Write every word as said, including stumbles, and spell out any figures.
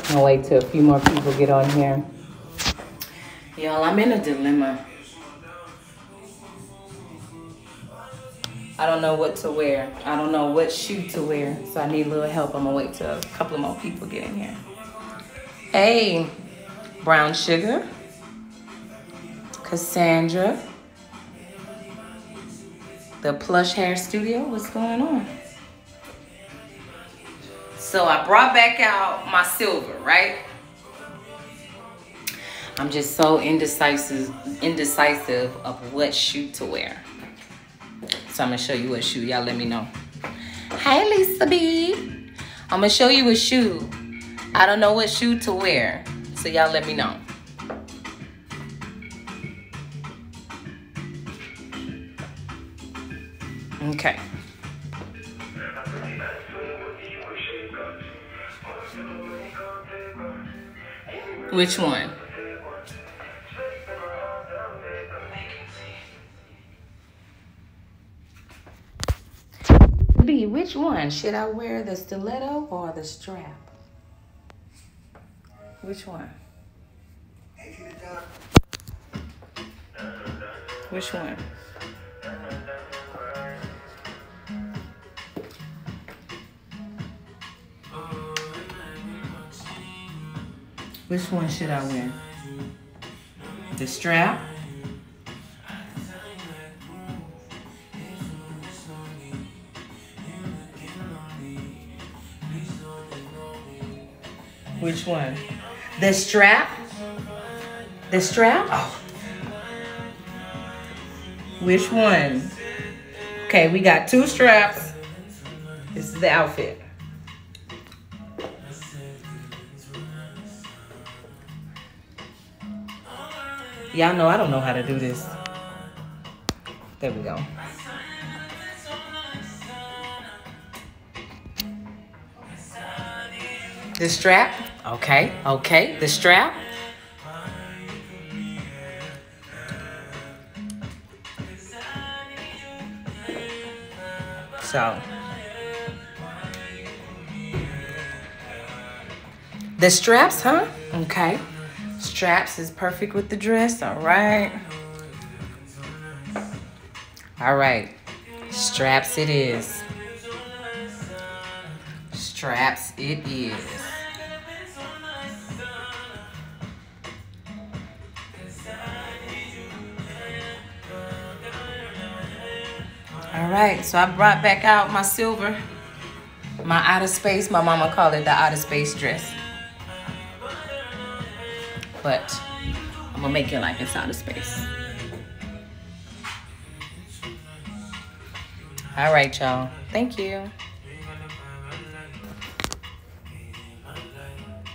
I'll wait till a few more people get on here. Y'all, I'm in a dilemma. I don't know what to wear. I don't know what shoe to wear. So I need a little help. I'm gonna wait till a couple of more people get in here. Hey, Brown Sugar, Cassandra, the Plush Hair Studio. What's going on? So I brought back out my silver, right? I'm just so indecisive, indecisive of what shoe to wear. So I'm gonna show you what shoe. Y'all let me know. Hey, Lisa B. I'm gonna show you a shoe. I don't know what shoe to wear. So y'all let me know. Okay. Which one? B, which one? Should I wear the stiletto or the strap? Which one? Which one? Which one should I wear? The strap? Which one? The strap? The strap? Oh. Which one? Okay, we got two straps. This is the outfit. Y'all know I don't know how to do this. There we go. The strap. Okay, okay. The strap. So. The straps, huh? Okay. Straps is perfect with the dress. All right. All right. Straps it is. Straps it is. All right, so I brought back out my silver, my outer space. My mama called it the outer space dress. But I'm gonna make it like it's outer space. All right, y'all. Thank you.